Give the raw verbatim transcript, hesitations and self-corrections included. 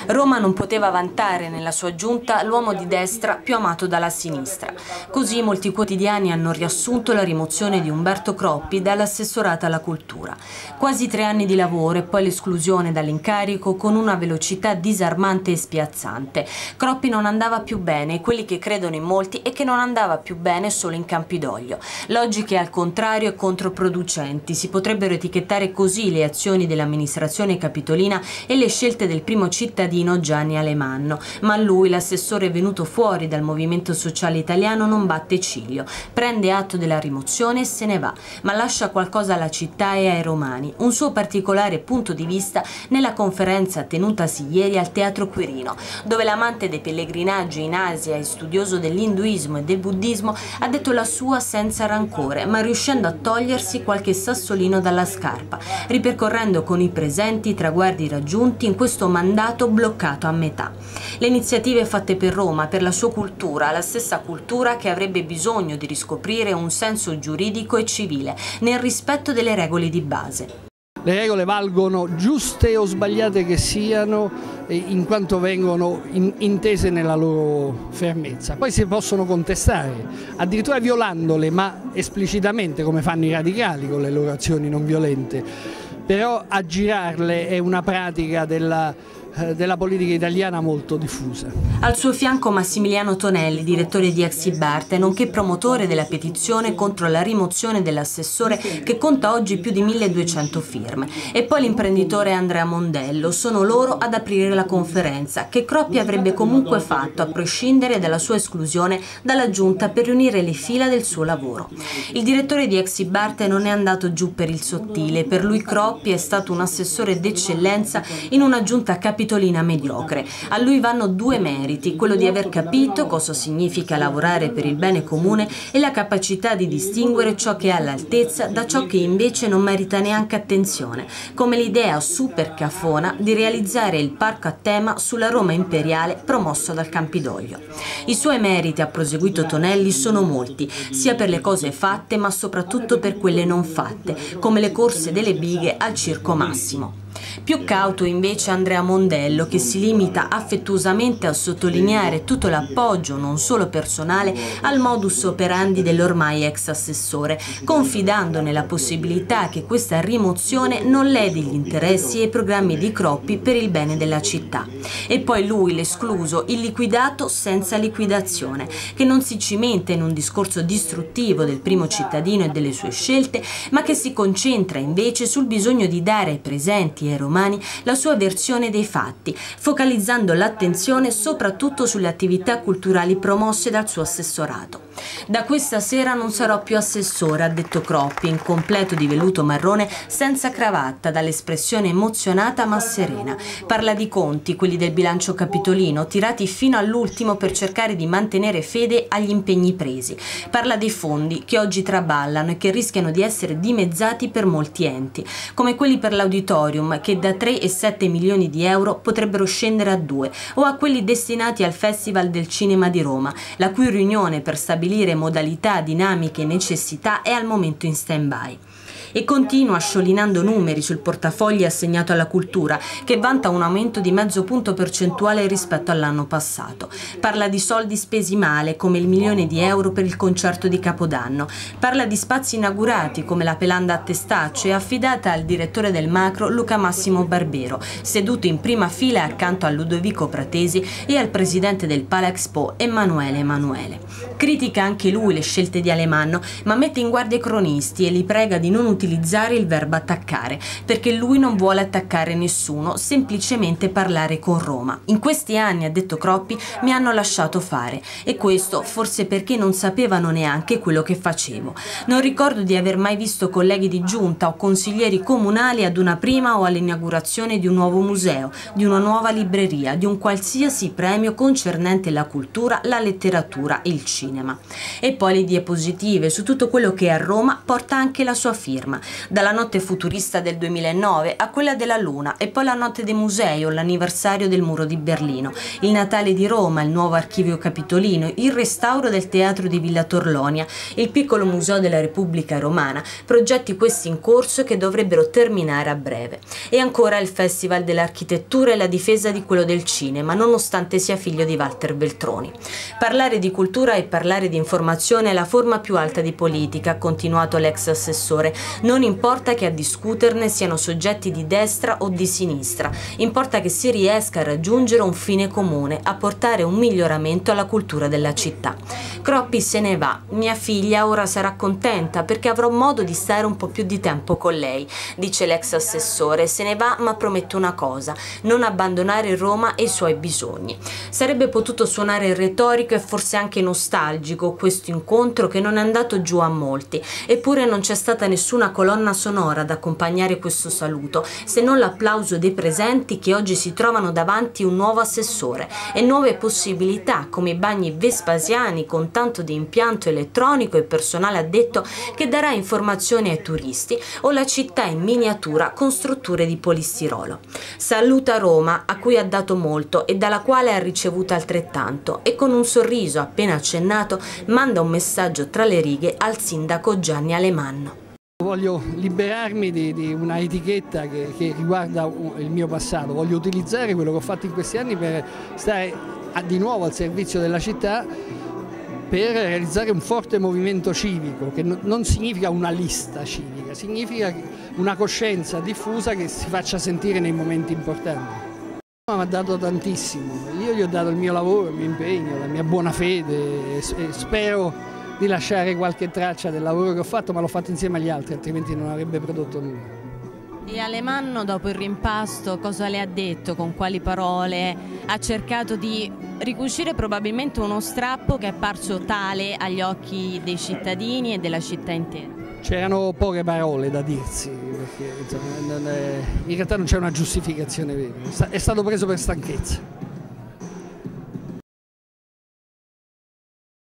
Roma non poteva vantare nella sua giunta l'uomo di destra più amato dalla sinistra. Così molti quotidiani hanno riassunto la rimozione di Umberto Croppi dall'assessorato alla cultura. Quasi tre anni di lavoro e poi l'esclusione dall'incarico con una velocità disarmante e spiazzante. Croppi non andava più bene, quelli che credono in molti, e che non andava più bene solo in Campidoglio. Logiche al contrario e controproducenti. Si potrebbero etichettare così le azioni dell'amministrazione capitolina e le scelte del primo cittadino Gianni Alemanno. Ma lui, l'assessore venuto fuori dal Movimento Sociale Italiano, non batte ciglio. Prende atto della rimozione e se ne va, ma lascia qualcosa alla città e ai romani. Un suo particolare punto di vista nella conferenza tenutasi ieri al Teatro Quirino, dove l'amante dei pellegrinaggi in Asia e studioso dell'induismo e del buddismo ha detto la sua senza rancore, ma riuscendo a togliersi qualche sassolino dalla scarpa, ripercorrendo con i presenti i traguardi raggiunti in questo mandato bloccato a metà. Le iniziative fatte per Roma, per la sua cultura, la stessa cultura che avrebbe bisogno di riscoprire un senso giuridico e civile, nel rispetto delle regole di base. Le regole valgono, giuste o sbagliate che siano, in quanto vengono intese nella loro fermezza. Poi si possono contestare, addirittura violandole, ma esplicitamente, come fanno i radicali con le loro azioni non violente. Però aggirarle è una pratica della della politica italiana molto diffusa. Al suo fianco Massimiliano Tonelli, direttore di Exibarte, nonché promotore della petizione contro la rimozione dell'assessore, che conta oggi più di milleduecento firme. E poi l'imprenditore Andrea Mondello. Sono loro ad aprire la conferenza, che Croppi avrebbe comunque fatto, a prescindere dalla sua esclusione dalla giunta, per riunire le fila del suo lavoro. Il direttore di Exibarte non è andato giù per il sottile. Per lui Croppi è stato un assessore d'eccellenza in una giunta capitolina mediocre. A lui vanno due meriti, quello di aver capito cosa significa lavorare per il bene comune e la capacità di distinguere ciò che è all'altezza da ciò che invece non merita neanche attenzione, come l'idea super cafona di realizzare il parco a tema sulla Roma imperiale promosso dal Campidoglio. I suoi meriti, ha proseguito Tonelli, sono molti, sia per le cose fatte ma soprattutto per quelle non fatte, come le corse delle bighe al Circo Massimo. Più cauto invece Andrea Mondello, che si limita affettuosamente a sottolineare tutto l'appoggio, non solo personale, al modus operandi dell'ormai ex assessore, confidando nella possibilità che questa rimozione non ledi gli interessi e i programmi di Croppi per il bene della città. E poi lui, l'escluso, il liquidato senza liquidazione, che non si cimenta in un discorso distruttivo del primo cittadino e delle sue scelte, ma che si concentra invece sul bisogno di dare ai presenti e ai romani la sua versione dei fatti, focalizzando l'attenzione soprattutto sulle attività culturali promosse dal suo assessorato. Da questa sera non sarò più assessore, ha detto Croppi, in completo di velluto marrone, senza cravatta, dall'espressione emozionata ma serena. Parla di conti, quelli del bilancio capitolino, tirati fino all'ultimo per cercare di mantenere fede agli impegni presi. Parla dei fondi che oggi traballano e che rischiano di essere dimezzati per molti enti, come quelli per l'auditorium, che da tre e sette milioni di euro potrebbero scendere a due, o a quelli destinati al Festival del Cinema di Roma, la cui riunione per stabilire modalità, dinamiche e necessità è al momento in stand-by. E continua sciolinando numeri sul portafogli assegnato alla cultura, che vanta un aumento di mezzo punto percentuale rispetto all'anno passato. Parla di soldi spesi male, come il milione di euro per il concerto di Capodanno. Parla di spazi inaugurati, come la Pelanda a Testaccio, affidata al direttore del Macro Luca Massimo Barbero, seduto in prima fila accanto a Ludovico Pratesi e al presidente del Palexpo Emanuele Emanuele. Critica anche lui le scelte di Alemanno, ma mette in guardia i cronisti e li prega di non utilizzare utilizzare il verbo attaccare, perché lui non vuole attaccare nessuno, semplicemente parlare con Roma. In questi anni, ha detto Croppi, mi hanno lasciato fare, e questo forse perché non sapevano neanche quello che facevo. Non ricordo di aver mai visto colleghi di giunta o consiglieri comunali ad una prima o all'inaugurazione di un nuovo museo, di una nuova libreria, di un qualsiasi premio concernente la cultura, la letteratura e il cinema. cinema. E poi le diapositive su tutto quello che a Roma porta anche la sua firma, dalla notte futurista del duemilanove a quella della Luna, e poi la notte dei musei o l'anniversario del muro di Berlino, il Natale di Roma, il nuovo archivio capitolino, il restauro del teatro di Villa Torlonia, il piccolo museo della Repubblica Romana, progetti questi in corso che dovrebbero terminare a breve. E ancora il Festival dell'Architettura e la difesa di quello del cinema, nonostante sia figlio di Walter Veltroni. Parlare di cultura e parlare di informazione è la forma più alta di politica, ha continuato l'ex assessore. Non importa che a discuterne siano soggetti di destra o di sinistra, importa che si riesca a raggiungere un fine comune, a portare un miglioramento alla cultura della città. Croppi se ne va, mia figlia ora sarà contenta perché avrò modo di stare un po' più di tempo con lei, dice l'ex assessore. Se ne va, ma promette una cosa: non abbandonare Roma e i suoi bisogni. Sarebbe potuto suonare retorico e forse anche nostalgico questo incontro che non è andato giù a molti, eppure non c'è stata nessuna colonna sonora ad accompagnare questo saluto, se non l'applauso dei presenti che oggi si trovano davanti un nuovo assessore e nuove possibilità come i bagni vespasiani con tanto di impianto elettronico e personale addetto che darà informazioni ai turisti, o la città in miniatura con strutture di polistirolo. Saluta Roma, a cui ha dato molto e dalla quale ha ricevuto altrettanto, e con un sorriso appena accennato manda un messaggio tra le righe al sindaco Gianni Alemanno. Voglio liberarmi di, di una etichetta che, che riguarda il mio passato, voglio utilizzare quello che ho fatto in questi anni per stare a, di nuovo al servizio della città, per realizzare un forte movimento civico, che non significa una lista civica, significa una coscienza diffusa che si faccia sentire nei momenti importanti. Mi ha dato tantissimo, io gli ho dato il mio lavoro, il mio impegno, la mia buona fede, e spero di lasciare qualche traccia del lavoro che ho fatto, ma l'ho fatto insieme agli altri, altrimenti non avrebbe prodotto nulla. E Alemanno, dopo il rimpasto, cosa le ha detto, con quali parole? Ha cercato di ricucire probabilmente uno strappo che è apparso tale agli occhi dei cittadini e della città intera. C'erano poche parole da dirsi, perché insomma, non è, in realtà non c'è una giustificazione vera, è stato preso per stanchezza.